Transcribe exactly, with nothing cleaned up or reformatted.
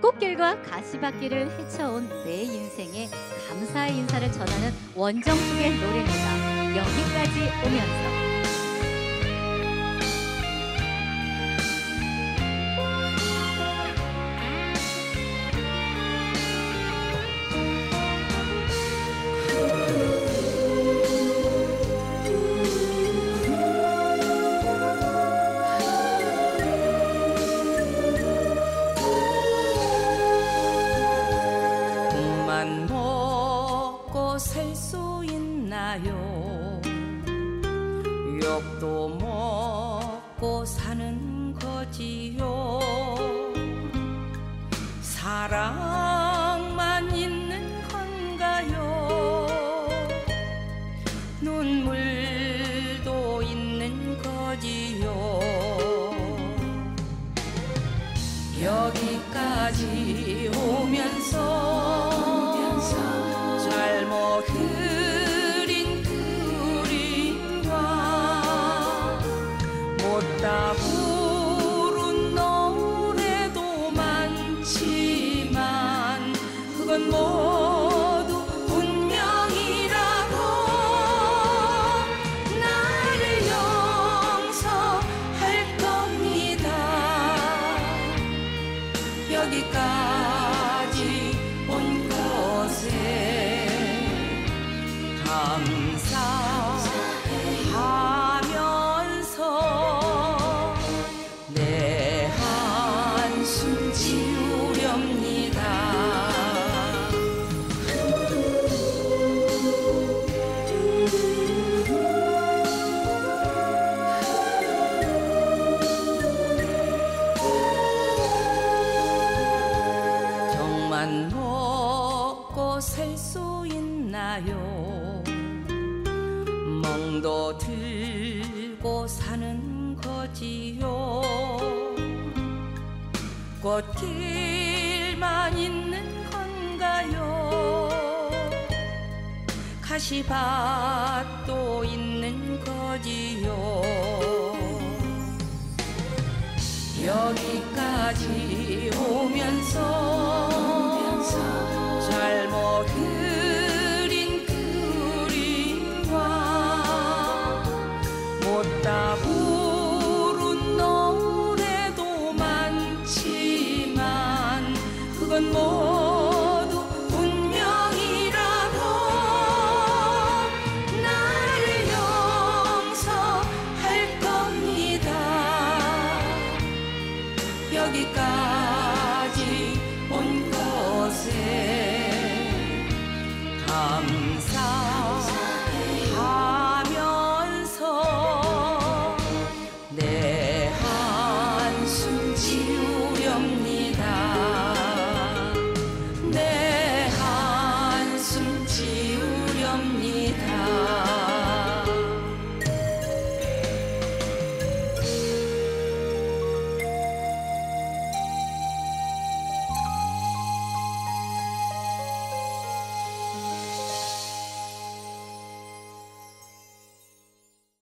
꽃길과 가시밭길을 헤쳐온 내 인생에 감사의 인사를 전하는 원정숙의 노래입니다. 여기까지 오면서. 먹고 살 수 있나요? 욕도 먹고 사는 거지요. 사랑만 있는 건가요? 눈물도 있는 거지요. 여기까지 오면서 잘못 그린 그림과 못다 부른 노래도 많지만 그건 모두 운명이라고 나를 용서할 겁니다. 여기까지 온 것에 감사하면서 내 한숨 지우렵니다. 정만 먹고 살 수 있나요? 멍도 들고 사는 거지요. 꽃길만 있는 건가요? 가시밭도 있는 거지요. 여기까지 오면서 잘못 그린 그림과 못다 부른 노래도 많지만 그건 모두 운명이라고 나를 용서할 겁니다. 여기까지 온 것에